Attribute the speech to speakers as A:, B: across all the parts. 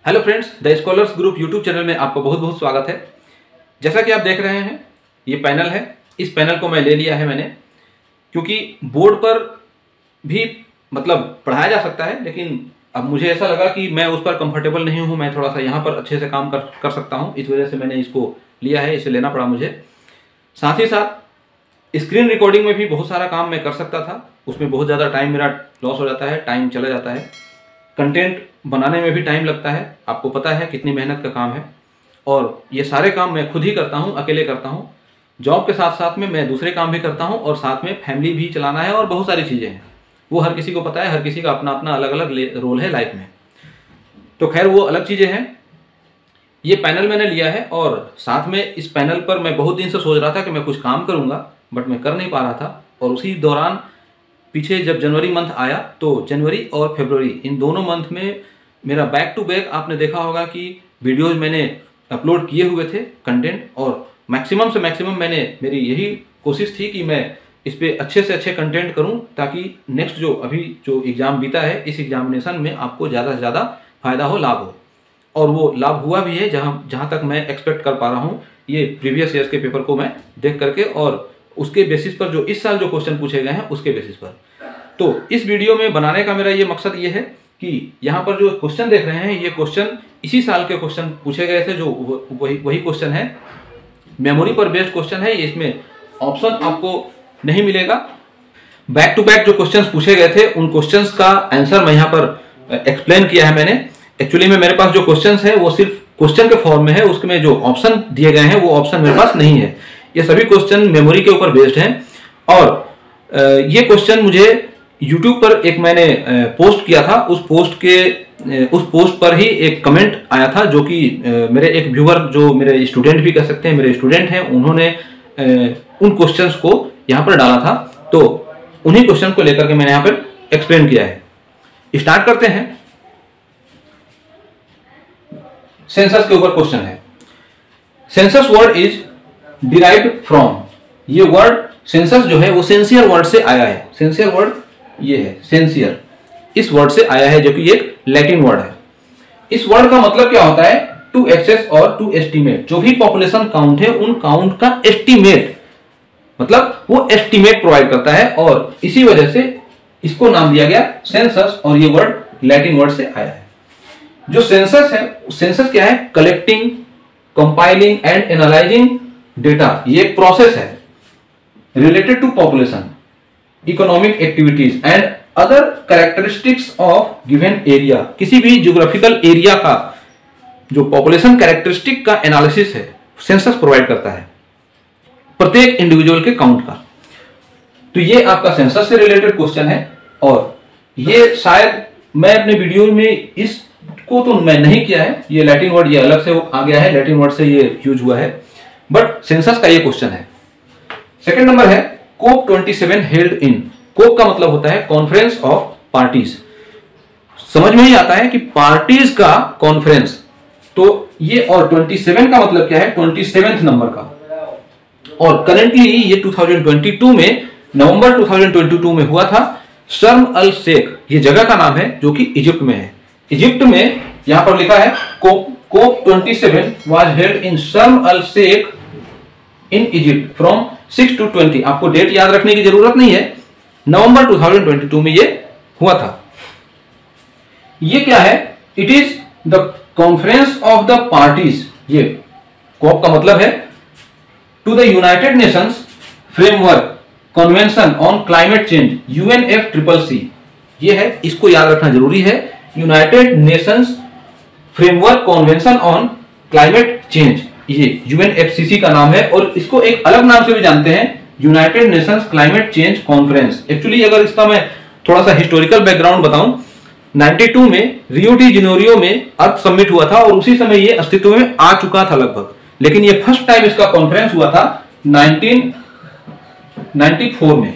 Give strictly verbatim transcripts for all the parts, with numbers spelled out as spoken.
A: Hello friends, the scholars group YouTube channel में आपका बहुत बहुत स्वागत है। जैसा कि आप देख रहे हैं, ये पैनल है। इस पैनल को मैं ले लिया है मैंने, क्योंकि बोर्ड पर भी मतलब पढ़ाया जा सकता है, लेकिन अब मुझे ऐसा लगा कि मैं उस पर कंफर्टेबल नहीं हूँ। मैं थोड़ा सा यहाँ पर अच्छे से काम कर कर सकता हूँ, इस वजह से मैंने इसको लिया है। इसे लेना पड़ा मुझे। साथ ही साथ स्क्रीन रिकॉर्डिंग में भी बहुत सारा काम मैं कर सकता था, उसमें बहुत ज़्यादा टाइम मेरा लॉस हो जाता है, टाइम चला जाता है। कंटेंट बनाने में भी टाइम लगता है, आपको पता है कितनी मेहनत का काम है। और ये सारे काम मैं खुद ही करता हूँ, अकेले करता हूँ। जॉब के साथ साथ में मैं दूसरे काम भी करता हूँ, और साथ में फैमिली भी चलाना है, और बहुत सारी चीज़ें हैं। वो हर किसी को पता है, हर किसी का अपना अपना अलग अलग रोल है लाइफ में। तो खैर, वो अलग चीज़ें हैं। ये पैनल मैंने लिया है, और साथ में इस पैनल पर मैं बहुत दिन से सोच रहा था कि मैं कुछ काम करूँगा, बट मैं कर नहीं पा रहा था। और उसी दौरान पीछे जब जनवरी मंथ आया, तो जनवरी और फरवरी इन दोनों मंथ में मेरा बैक टू बैक आपने देखा होगा कि वीडियोज़ मैंने अपलोड किए हुए थे, कंटेंट। और मैक्सिमम से मैक्सिमम मैंने मेरी यही कोशिश थी कि मैं इस पर अच्छे से अच्छे कंटेंट करूं, ताकि नेक्स्ट जो अभी जो एग्ज़ाम बीता है, इस एग्जामिनेशन में आपको ज़्यादा से ज़्यादा फायदा हो, लाभ हो। और वो लाभ हुआ भी है, जहाँ जहाँ तक मैं एक्सपेक्ट कर पा रहा हूँ। ये प्रीवियस ईयर्स के पेपर को मैं देख करके, और उसके बेसिस पर जो इस साल जो क्वेश्चन पूछे गए हैं उसके बेसिस पर। तो इस वीडियो में बनाने का मेरा ये मकसद ये है कि यहाँ पर जो क्वेश्चन देख रहे हैं, ये क्वेश्चन इसी साल के क्वेश्चन पूछे गए थे, जो वही वही क्वेश्चन है। मेमोरी पर बेस्ड क्वेश्चन है, इसमें ऑप्शन आपको नहीं मिलेगा। बैक टू बैक जो क्वेश्चंस पूछे गए थे, उन क्वेश्चंस का आंसर मैं यहाँ पर एक्सप्लेन किया है मैंने। एक्चुअली में मेरे पास जो क्वेश्चंस है वो सिर्फ क्वेश्चन के फॉर्म में है, उसमें जो ऑप्शन दिए गए हैं वो ऑप्शन मेरे पास नहीं है। ये सभी क्वेश्चन मेमोरी के ऊपर बेस्ड हैं। और ये क्वेश्चन मुझे यूट्यूब पर एक मैंने पोस्ट किया था, उस पोस्ट के उस पोस्ट पर ही एक कमेंट आया था, जो कि मेरे एक व्यूअर, जो मेरे स्टूडेंट भी कह सकते हैं, मेरे स्टूडेंट हैं, उन्होंने उन क्वेश्चंस को यहाँ पर डाला था। तो उन्हीं क्वेश्चन को लेकर के मैंने यहाँ पर एक्सप्लेन किया है। स्टार्ट करते हैं। सेंसस के ऊपर क्वेश्चन है। Census word is derived from, ये वर्ड सेंसस जो है वो सेंसियर वर्ड से आया है। सेंसियर वर्ड ये है, सेंसियर, इस वर्ड से आया है, जो कि एक लैटिन वर्ड है। इस वर्ड का मतलब क्या होता है? टू एक्सेस और टू एस्टिमेट। जो भी पॉपुलेशन काउंट है, उन काउंट का एस्टिमेट, मतलब वो एस्टिमेट प्रोवाइड करता है, और इसी वजह से इसको नाम दिया गया सेंसस, और ये वर्ड लैटिन वर्ड से आया है। जो सेंसस है, सेंसस क्या है? Collecting, compiling and analysing data. ये एक प्रोसेस है related to population, economic activities and other characteristics of given area. किसी भी ज्योग्राफिकल एरिया का जो पॉपुलेशन कैरेक्टरिस्टिक का एनालिसिस है, सेंसस प्रोवाइड करता है, प्रत्येक इंडिविजुअल के काउंट का। तो ये आपका सेंसस से रिलेटेड क्वेश्चन है। और ये शायद मैं अपने वीडियो में इसको तो मैं नहीं किया है, ये लैटिन वर्ड ये अलग से आ गया है, लैटिन वर्ड से ये यूज हुआ है, बट सेंसस का ये क्वेश्चन है। सेकंड नंबर है COP twenty seven held in. COP का मतलब होता है कॉन्फ्रेंस ऑफ पार्टीज। समझ में ही आता है कि पार्टीज का कॉन्फ्रेंस, तो ये, और ट्वेंटी सेवन का मतलब क्या है? ट्वेंटी सेवेंथ नंबर का। और करेंटली ये टू थाउजेंड ट्वेंटी टू में, November two thousand twenty two में हुआ था। शर्म अल शेख, ये जगह का नाम है, जो कि इजिप्ट में है। इजिप्ट में यहां पर लिखा है COP COP twenty seven was held in Sharm el Sheikh in Egypt from six to twenty. आपको डेट याद रखने की जरूरत नहीं है, November two thousand twenty two में ये हुआ था। ये क्या है? It is the conference of the parties. ये कोप का मतलब है to the United Nations framework convention on climate change, UNF triple C. ये है, इसको याद रखना जरूरी है। United Nations framework convention on climate change, ये यूएनएफसीसी का नाम है। और इसको एक अलग नाम से भी जानते हैं, United Nations climate change conference. Actually अगर इसका मैं थोड़ा सा हिस्टोरिकल बैकग्राउंड बताऊं, नाइंटी टू में रियो डी जेनेरियो में अर्थ समिट हुआ था, और उसी समय ये अस्तित्व में आ चुका था लगभग। लेकिन ये फर्स्ट टाइम इसका कॉन्फ्रेंस हुआ था नाइनटीन नाइंटी फोर में,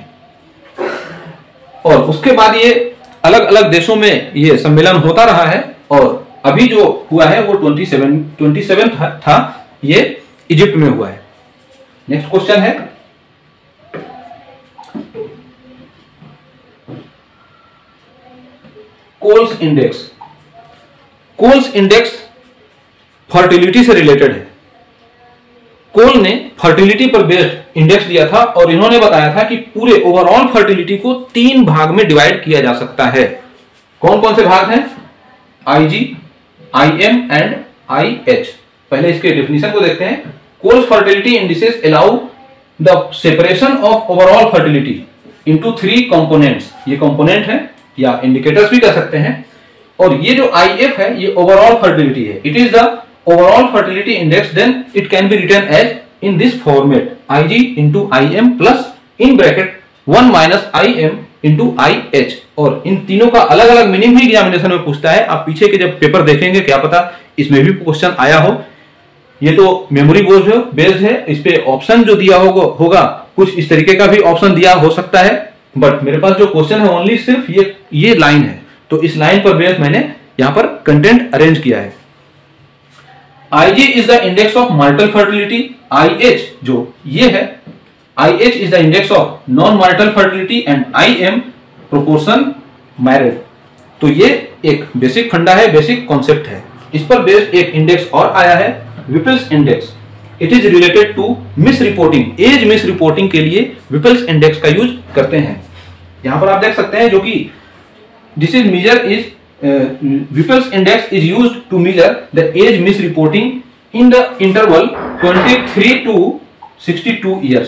A: और उसके बाद ये अलग अलग देशों में ये सम्मेलन होता रहा है। और अभी जो हुआ है वो ट्वेंटी सेवन ट्वेंटी सेवन था, था, ये इजिप्ट में हुआ है। नेक्स्ट क्वेश्चन है Coale's index. Coale's index fertility से रिलेटेड है। कोल ने फर्टिलिटी पर बेस्ड इंडेक्स दिया था और इन्होंने बताया था कि पूरे ओवरऑल फर्टिलिटी को तीन भाग में डिवाइड किया जा सकता है। कौन कौन से भाग हैं? IG, IM and IH. पहले इसके डेफिनेशन को देखते हैं। Coale's fertility indices allow the separation of overall fertility into three components. ये कंपोनेंट है या इंडिकेटर्स भी कह सकते हैं। और ये जो आईएफ है ये ओवरऑल फर्टिलिटी है। It is the overall fertility index, then it can be written as in this format IG into IM plus in bracket one minus IM into IH. और इन तीनों का अलग अलग मीनिंग भी एग्जामिनेशन में पूछता है। आप पीछे के जब पेपर देखेंगे क्या पता इसमें भी क्वेश्चन आया हो। ये तो मेमोरी बेस्ड है, इस पे ऑप्शन जो दिया होगा होगा कुछ इस तरीके का भी ऑप्शन दिया हो सकता है, बट मेरे पास जो क्वेश्चन है ओनली सिर्फ ये ये लाइन है, तो इस लाइन पर बेस्ड मैंने यहां पर कंटेंट अरेंज किया है। Ig is the index of marital fertility. I H जो ये है, I H is the index of non marital fertility and I M proportion married. तो ये एक बेसिक फंडा है, बेसिक कॉन्सेप्ट है। इस पर बेस्ड एक इंडेक्स और आया है, Whipple's index. It is related to misreporting. Age misreporting के लिए विपल्स इंडेक्स का यूज करते हैं। यहां पर आप देख सकते हैं जो कि this is major is Whipple's index is used to measure the age misreporting in the interval twenty-three to sixty-two years.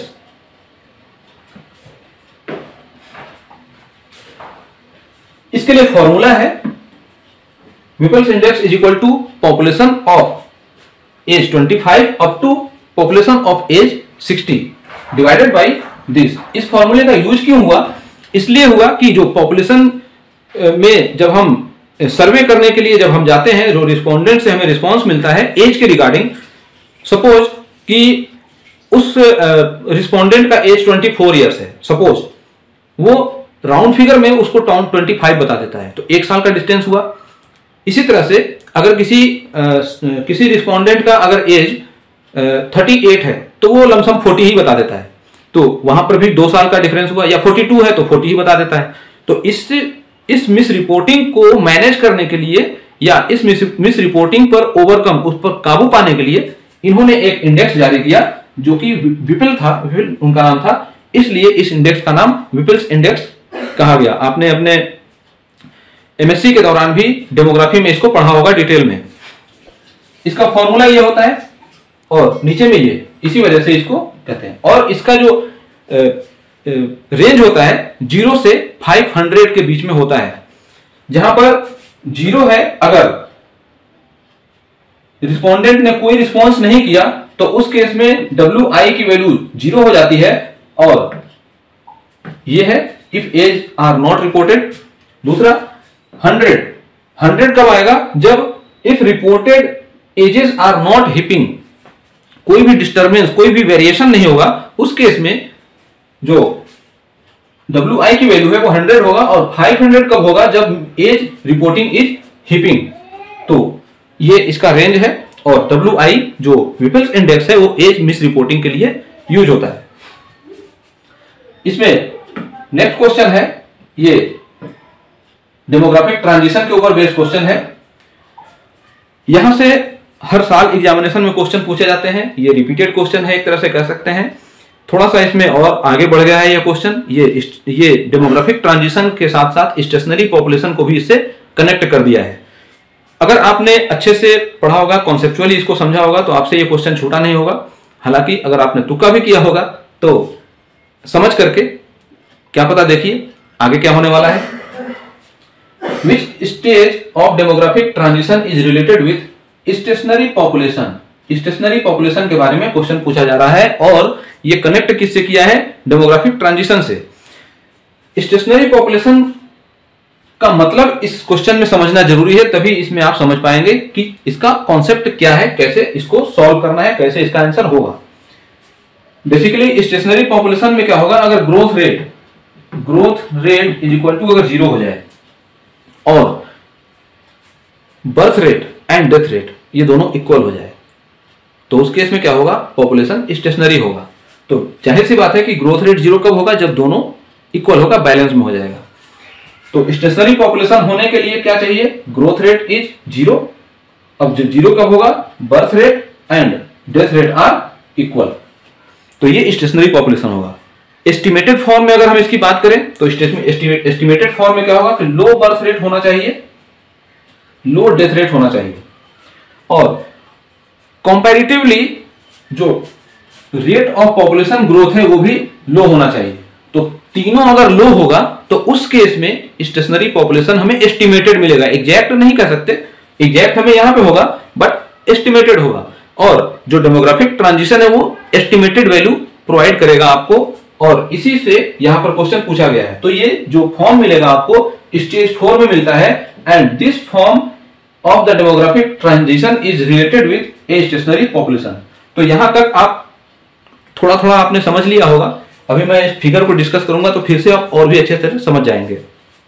A: इसके लिए फॉर्मूला है Whipple's index is equal to population of age twenty-five up to population of age sixty divided by this। इस फॉर्मूले का use क्यों हुआ? इसलिए हुआ कि जो पॉपुलेशन में जब हम सर्वे करने के लिए जब हम जाते हैं, जो रिस्पोंडेंट से हमें रिस्पांस मिलता है एज के रिगार्डिंग, सपोज कि उस रिस्पोंडेंट का एज चौबीस इयर्स है, सपोज वो राउंड फिगर में उसको टाउन पच्चीस बता देता है, तो एक साल का डिस्टेंस हुआ। इसी तरह से अगर किसी आ, किसी रिस्पोंडेंट का अगर एज अड़तीस है तो वो लमसम चालीस ही बता देता है, तो वहां पर भी दो साल का डिफरेंस हुआ, या बयालीस है तो चालीस ही बता देता है। तो इससे इस मिस रिपोर्टिंग को मैनेज करने के लिए या इस मिस, मिस रिपोर्टिंग पर ओवरकम, उस पर काबू पाने के लिए इन्होंने एक इंडेक्स जारी किया जो कि विपल था, विपल उनका नाम था, इसलिए इस इंडेक्स का नाम विपल्स इंडेक्स कहा गया। आपने अपने एमएससी के दौरान भी डेमोग्राफी में इसको पढ़ा होगा डिटेल में। इसका फॉर्मूला ये होता है और नीचे में ये, इसी वजह से इसको कहते हैं। और इसका जो आ, रेंज होता है जीरो से पाँच सौ के बीच में होता है। जहां पर जीरो है, अगर रिस्पोंडेंट ने कोई रिस्पांस नहीं किया तो उस केस में डब्ल्यू आई की वैल्यू जीरो हो जाती है, और यह है if age are not reported. दूसरा हंड्रेड, हंड्रेड कब आएगा? जब if reported ages are not heaping, कोई भी डिस्टर्बेंस, कोई भी वेरिएशन नहीं होगा, उस केस में जो डब्ल्यू आई की वैल्यू है वो हंड्रेड होगा। और पाँच सौ कब होगा? जब एज रिपोर्टिंग इज हिपिंग। तो ये इसका रेंज है, और डब्ल्यू आई जो विपल्स इंडेक्स है वो एज मिस रिपोर्टिंग के लिए यूज होता है। इसमें नेक्स्ट क्वेश्चन है, ये डेमोग्राफिक ट्रांजिशन के ऊपर बेस्ड क्वेश्चन है। यहां से हर साल एग्जामिनेशन में क्वेश्चन पूछे जाते हैं। ये रिपीटेड क्वेश्चन है, एक तरह से कह सकते हैं। थोड़ा सा इसमें और आगे बढ़ गया है ये क्वेश्चन। ये ये डेमोग्राफिक ट्रांजिशन के साथ साथ स्टेशनरी पॉपुलेशन को भी इससे कनेक्ट कर दिया है। अगर आपने अच्छे से पढ़ा होगा, कॉन्सेप्चुअली इसको समझा होगा, तो आपसे ये क्वेश्चन छूटा नहीं होगा। हालांकि अगर आपने तुक्का भी किया होगा तो समझ करके क्या पता, देखिए आगे क्या होने वाला है। Which stage of demographic transition is related with stationary population. Stationary population के बारे में क्वेश्चन पूछा जा रहा है, और ये कनेक्ट किससे किया है? डेमोग्राफिक ट्रांजिशन से। स्टेशनरी पॉपुलेशन का मतलब इस क्वेश्चन में समझना जरूरी है, तभी इसमें आप समझ पाएंगे कि इसका कॉन्सेप्ट क्या है, कैसे इसको सॉल्व करना है, कैसे इसका आंसर होगा। बेसिकली स्टेशनरी पॉपुलेशन में क्या होगा? अगर growth rate growth rate is equal to अगर जीरो हो जाए और birth rate and death rate ये दोनों इक्वल हो जाए, तो उस केस में क्या होगा? पॉपुलेशन स्टेशनरी होगा। तो जाहिर सी बात है कि ग्रोथ रेट जीरो कब होगा? जब दोनों इक्वल होगा, बैलेंस में हो जाएगा। तो स्टेशनरी पॉपुलेशन होने के लिए क्या चाहिए? ग्रोथ रेट इज जीरो अब जब जीरो कब होगा, birth rate and death rate are equal, तो ये स्टेशनरी पॉपुलेशन होगा। एस्टिमेटेड फॉर्म में अगर हम इसकी बात करें तो एस्टिमेटेड फॉर्म में क्या होगा कि लो बर्थ रेट होना चाहिए, लो डेथ रेट होना चाहिए, और कंपैरेटिवली जो रेट ऑफ पॉपुलेशन ग्रोथ है वो भी लो होना चाहिए। तो तीनों अगर लो होगा तो उस केस में स्टेशनरी पॉपुलेशन हमें एस्टिमेटेड मिलेगा, एग्जैक्ट नहीं कह सकते, एग्जैक्ट हमें यहां पे होगा बट एस्टिमेटेड होगा। और जो डेमोग्राफिक ट्रांजिशन है वो एस्टिमेटेड वैल्यू प्रोवाइड करेगा आपको, और इसी से यहां पर क्वेश्चन पूछा गया है। तो ये जो फॉर्म मिलेगा आपको स्टेज फोर में मिलता है, and this form of the demographic transition is related with a stationary population. तो यहां तक आप थोड़ा थोड़ा आपने समझ लिया होगा। अभी मैं इस फिगर को डिस्कस करूंगा तो फिर से आप और भी अच्छे तरह समझ जाएंगे।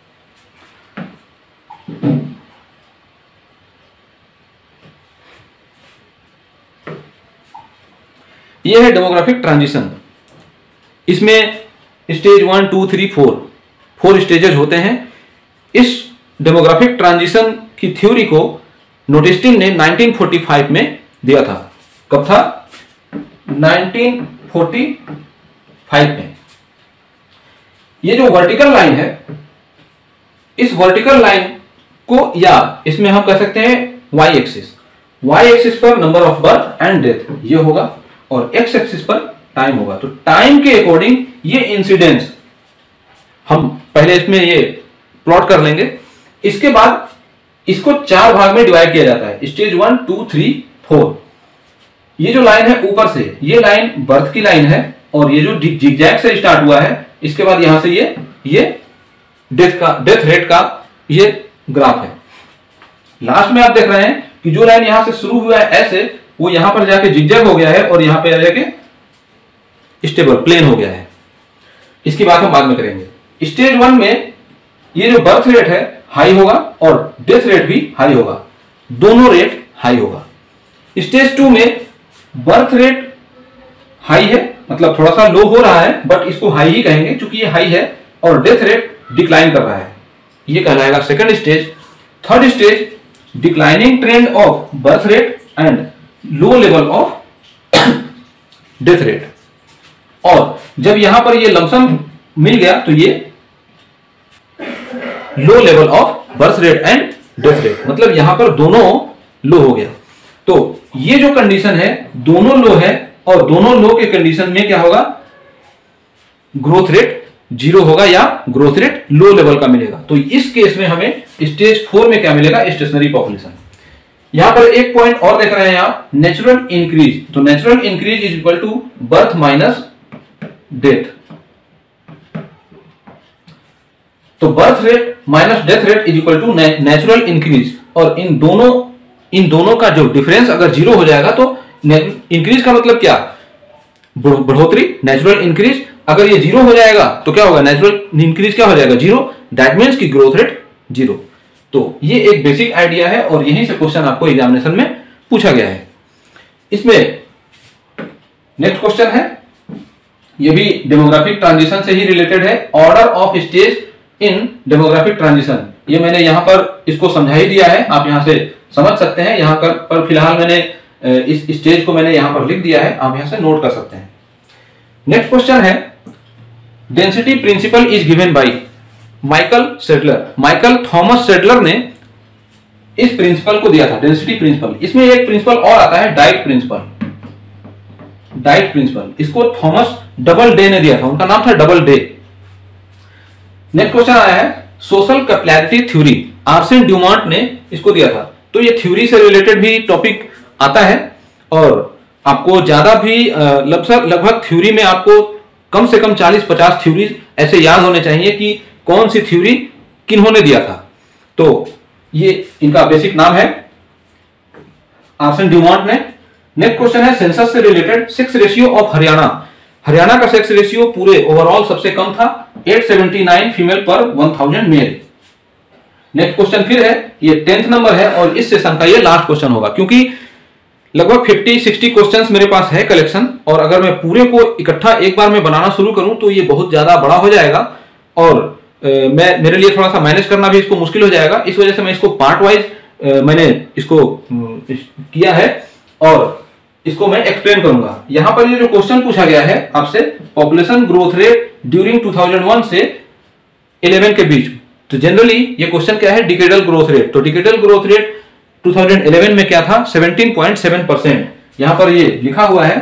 A: यह है डेमोग्राफिक ट्रांजिशन। इसमें stage one two three four four stages होते हैं। इस डेमोग्राफिक ट्रांजिशन की थ्योरी को नोटिस्टिन ने नाइनटीन फोर्टी फाइव में दिया था। कब था? नाइनटीन फोर्टी फाइव में। ये जो वर्टिकल लाइन है, इस वर्टिकल लाइन को, या इसमें हम कह सकते हैं वाई एक्सिस, वाई एक्सिस पर number of birth and death ये होगा, और एक्स एक्सिस पर टाइम होगा। तो टाइम के अकॉर्डिंग ये इंसिडेंस हम पहले इसमें ये प्लॉट कर लेंगे। इसके बाद इसको चार भाग में डिवाइड किया जाता है, stage one two three four. ये जो लाइन है ऊपर से, ये लाइन बर्थ की लाइन है, और ये जो जिगजैग से स्टार्ट हुआ है, इसके बाद यहां से ये ये डेथ का डेथ रेट का ये ग्राफ है। लास्ट में आप देख रहे हैं कि जो लाइन यहां से शुरू हुआ है ऐसे, वो यहां पर जाके जिगजैग हो गया है और यहां पे जाके स्टेबल प्लेन हो गया है। इसकी बात हम बाद में करेंगे। स्टेज वन में ये जो बर्थ रेट है हाई होगा और डेथ रेट भी हाई होगा, दोनों रेट हाई होगा। स्टेज टू में बर्थ रेट हाई है, मतलब थोड़ा सा लो हो रहा है, बट इसको हाई ही कहेंगे क्योंकि ये हाई है, और डेथ रेट डिक्लाइन कर रहा है, ये कहलाएगा second stage. Third stage declining trend of birth rate and low level of death rate. और जब यहां पर ये लमसम मिल गया तो ये low level of birth rate and death rate, मतलब यहां पर दोनों लो हो गया। तो ये जो कंडीशन है दोनों लो है, और दोनों लो के कंडीशन में क्या होगा, ग्रोथ रेट जीरो होगा या ग्रोथ रेट लो लेवल का मिलेगा। तो इस केस में हमें स्टेज फोर में क्या मिलेगा, स्टेशनरी पॉपुलेशन। यहां पर एक पॉइंट और देख रहे हैं आप, नेचुरल इंक्रीज। तो natural increase is equal to birth minus death. तो birth rate minus death rate is equal to natural increase, और इन दोनों इन दोनों का जो डिफरेंस अगर जीरो हो जाएगा तो इंक्रीज का मतलब क्या, बढ़ोतरी, नेचुरल इंक्रीज। अगर ये जीरो हो जाएगा तो क्या होगा, नेचुरल इंक्रीज क्या हो जाएगा, जीरो। दैट मीन्स की ग्रोथ रेट जीरो। तो ये एक बेसिक आइडिया है, और यहीं से क्वेश्चन आपको एग्जामिनेशन में पूछा गया है। इसमें नेक्स्ट क्वेश्चन है, ये भी डेमोग्राफिक ट्रांजिशन से ही रिलेटेड है। Order of stage in demographic transition, ये मैंने यहां पर इसको समझा ही दिया है, आप यहां से समझ सकते हैं। यहां पर, पर फिलहाल मैंने इस स्टेज को मैंने यहां पर लिख दिया है, आप यहां से नोट कर सकते हैं। नेक्स्ट क्वेश्चन है, density principle is given by Michael Sadler. Michael Thomas Sadler ने इस प्रिंसिपल को दिया था, डेंसिटी प्रिंसिपल। इसमें एक प्रिंसिपल और आता है, डाइट प्रिंसिपल। डाइट प्रिंसिपल इसको थॉमस डबल डे ने दिया था, उनका नाम था डबल डे। नेक्स्ट क्वेश्चन आया है, social capillarity theory, Arsene Dumont ने इसको दिया था। तो ये थ्योरी से रिलेटेड भी टॉपिक आता है, और आपको ज्यादा भी लगभग लगभग थ्योरी में आपको कम से कम चालीस पचास थ्योरीज ऐसे याद होने चाहिए कि कौन सी थ्योरी किन्होंने दिया था। तो ये इनका बेसिक नाम है, आर्सेन ड्यूमांट ने। नेक्स्ट क्वेश्चन है, सेंसस से related, sex ratio of Haryana. Haryana का सेक्स रेशियो पूरे ओवरऑल सबसे कम था, आठ सौ उन्यासी फीमेल पर एक हज़ार मेल। नेक्स्ट क्वेश्चन फिर है, ये टेंथ नंबर है, और इस सेशन का ये लास्ट क्वेश्चन होगा, क्योंकि लगभग पचास साठ क्वेश्चंस मेरे पास है कलेक्शन, और अगर मैं पूरे को इकट्ठा एक बार में बनाना शुरू करूं तो ये बहुत ज्यादा बड़ा हो जाएगा, और ए, मैं मेरे लिए थोड़ा सा मैनेज करना भी इसको मुश्किल हो जाएगा। इस वजह से मैं इसको पार्ट वाइज मैंने इसको किया है और इसको मैं एक्सप्लेन करूंगा। यहां पर ये जो क्वेश्चन पूछा गया है आपसे, population growth rate during two thousand one से इलेवन के बीच, तो जनरली ये क्वेश्चन क्या है, डिकेडल ग्रोथ रेट। तो decadal growth rate two thousand eleven में क्या था, सेवनटीन पॉइंट सेवन परसेंट। यहां पर ये लिखा हुआ है।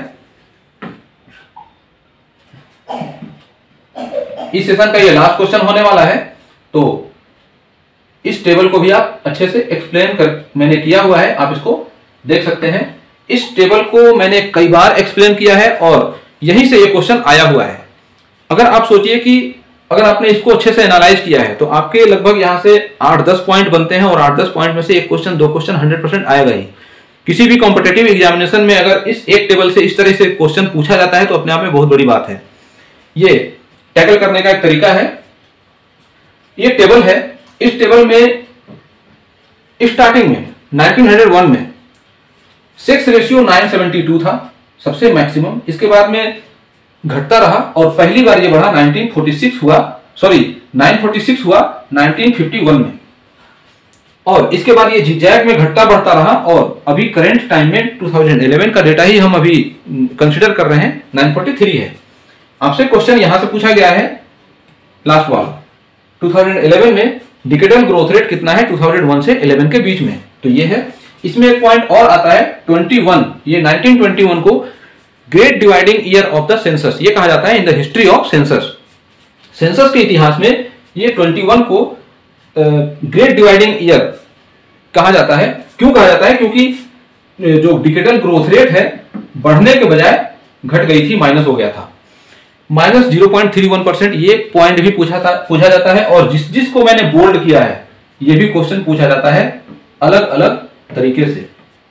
A: इस सेशन का ये लास्ट क्वेश्चन होने वाला है, तो इस टेबल को भी आप अच्छे से एक्सप्लेन कर मैंने किया हुआ है, आप इसको देख सकते हैं। इस टेबल को मैंने कई बार एक्सप्लेन किया है और यहीं से ये क्वेश्चन आया हुआ है। अगर आप सोचिए कि अगर आपने इसको अच्छे से एनालाइज किया है तो आपके लगभग यहां से आठ दस पॉइंट बनते हैं और आठ दस पॉइंट में से एक क्वेश्चन दो क्वेश्चन हंड्रेड परसेंट आएगा ही। किसी भी कॉम्पिटेटिव एग्जामिनेशन में अगर इस एक टेबल से इस तरह से क्वेश्चन पूछा जाता है तो अपने आप में बहुत बड़ी बात है। ये टैकल करने का एक तरीका है। ये टेबल है, इस टेबल में स्टार्टिंग में नाइनटीन हंड्रेड वन में sex ratio nine seventy two था सबसे मैक्सिमम, इसके बाद में घटता रहा और पहली बार ये बढ़ा नाइनटीन फोर्टी सिक्स हुआ, सॉरी नाइन फोर्टी सिक्स हुआ नाइनटीन फिफ्टी वन में, और इसके बाद ये जिगजैग में घटता बढ़ता रहा और अभी करंट टाइम में टू थाउजेंड इलेवन का डेटा ही हम अभी कंसीडर कर रहे हैं, नाइन फोर्टी थ्री है। आपसे क्वेश्चन यहां से पूछा गया है लास्ट वाला, टू थाउजेंड इलेवन में डिकेडल ग्रोथ रेट कितना है टू थाउजेंड वन से इलेवन के बीच में, तो ये है। इसमें एक पॉइंट और आता है ट्वेंटी वन, ये नाइनटीन ट्वेंटी वन को great dividing year of the census ये कहा जाता है in the history of census. Census के इतिहास में ये ट्वेंटी वन को ग्रेट डिवाइडिंग ईयर कहा जाता है। क्यों कहा जाता है, क्योंकि जो डिकेडल ग्रोथ रेट है बढ़ने के बजाय घट गई थी, माइनस हो गया था, minus zero point three one percent. ये पॉइंट भी पूछा था पूछा जाता है और जिस जिसको मैंने बोल्ड किया है ये भी क्वेश्चन पूछा जाता है अलग अलग तरीके से।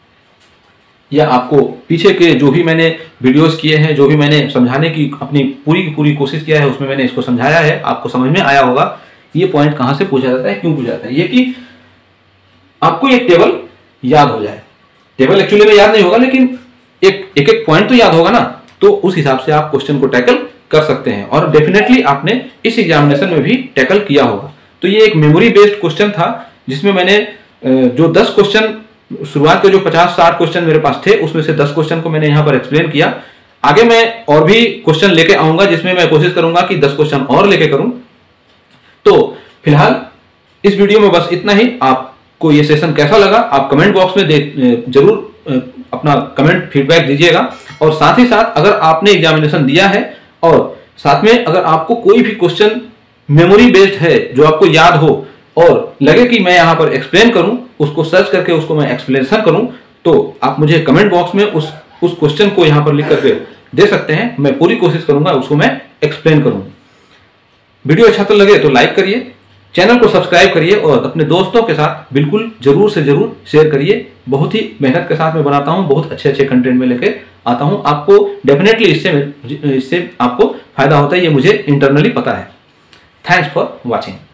A: या आपको पीछे के जो भी मैंने वीडियोस किए हैं, जो भी मैंने समझाने की अपनी पूरी की पूरी कोशिश किया है, उसमें मैंने इसको समझाया है, आपको समझ में आया होगा ये पॉइंट कहां से पूछा जाता है, क्यों पूछा जाता है। ये कि आपको एक टेबल याद हो जाए। टेबल एक्चुअली में याद नहीं होगा लेकिन एक एक एक पॉइंट तो याद होगा ना, तो उस हिसाब से आप क्वेश्चन को टैकल कर सकते हैं और डेफिनेटली आपने इस एग्जामिनेशन में भी टैकल किया होगा। तो ये एक मेमोरी बेस्ड क्वेश्चन था जिसमें मैंने जो दस क्वेश्चन शुरुआत के जो पचास साठ क्वेश्चन मेरे पास थे उसमें से दस क्वेश्चन को मैंने यहाँ पर एक्सप्लेन किया। आगे मैं और भी क्वेश्चन लेके आऊंगा जिसमें मैं कोशिश करूंगा कि दस क्वेश्चन और लेके करूं। तो फिलहाल इस वीडियो में बस इतना ही। आपको ये सेशन कैसा लगा आप कमेंट बॉक्स में जरूर अपना कमेंट फीडबैक दीजिएगा और साथ ही साथ अगर आपने एग्जामिनेशन दिया है और साथ में अगर आपको कोई भी क्वेश्चन मेमोरी बेस्ड है जो आपको याद हो और लगे कि मैं यहाँ पर एक्सप्लेन करूं, उसको सर्च करके उसको मैं एक्सप्लेनेशन करूं, तो आप मुझे कमेंट बॉक्स में उस उस क्वेश्चन को यहाँ पर लिख करके दे सकते हैं। मैं पूरी कोशिश करूंगा उसको मैं एक्सप्लेन करूं। वीडियो अच्छा तो लगे तो लाइक करिए, चैनल को सब्सक्राइब करिए और अपने दोस्तों के साथ बिल्कुल जरूर से जरूर शेयर करिए। बहुत ही मेहनत के साथ में बनाता हूँ, बहुत अच्छे अच्छे कंटेंट में लेके आता हूँ। आपको डेफिनेटली इससे इससे आपको फायदा होता है, ये मुझे इंटरनली पता है। Thanks for watching.